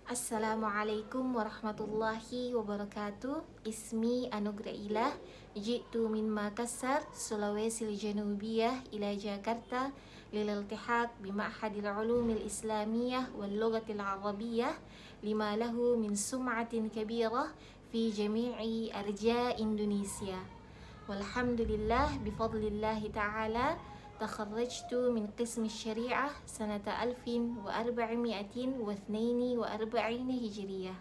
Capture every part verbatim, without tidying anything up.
Assalamualaikum warahmatullahi wabarakatuh. Ismi Anugrah Ilah. Jitu min Makassar, Sulawesi Janubiyah ila Jakarta lililtihaq bima'hadil ulumil islamiyah wal lughatil arabiyyah lima lahu min sum'atin kabirah fi jami'i arja Indonesia. Walhamdulillah bifadlillahi ta'ala تخرجت من قسم الشريعة سنة ألف وأربعمائة واثنين وأربعين هجرية.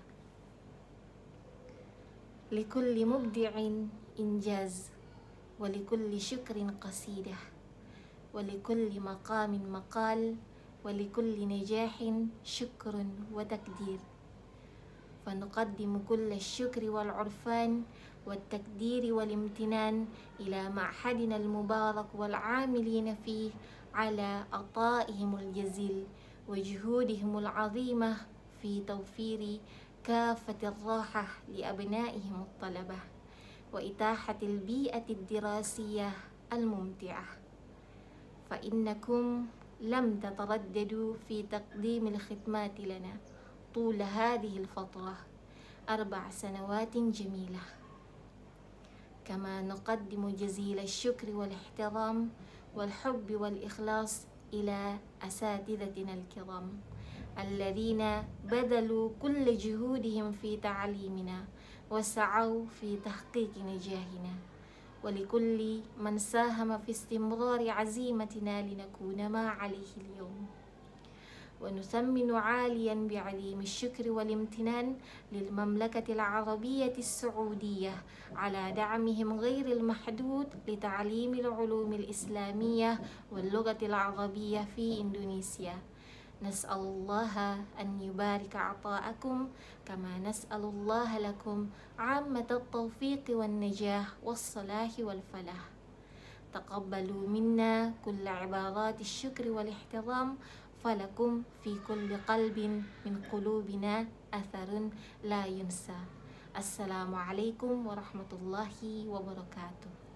لكل مبدع إنجاز، ولكل شكر قصيدة، ولكل مقام مقال، ولكل نجاح شكر وتقدير. فنقدم كل الشكر والعرفان والتقدير والامتنان إلى معهدنا المبارك والعاملين فيه على عطائهم الجزيل وجهودهم العظيمة في توفير كافة الراحة لأبنائهم الطلبة وإتاحة البيئة الدراسية الممتعة، فإنكم لم تترددوا في تقديم الخدمات لنا طول هذه الفترة، أربع سنوات جميلة. كما نقدم جزيل الشكر والاحترام والحب والإخلاص إلى أساتذتنا الكرام الذين بذلوا كل جهودهم في تعليمنا وسعوا في تحقيق نجاحنا، ولكل من ساهم في استمرار عزيمتنا لنكون ما عليه اليوم. ونثمن عاليا بعظيم الشكر والامتنان للمملكة العربية السعودية على دعمهم غير المحدود لتعليم العلوم الإسلامية واللغة العربية في إندونيسيا. نسأل الله أن يبارك عطاءكم، كما نسأل الله لكم عامة التوفيق والنجاح والصلاح والفلاح. تقبلوا منا كل عبارات الشكر والاحترام، فلكم في كل قلب من قلوبنا أثر لا ينسى. السلام عليكم ورحمة الله وبركاته.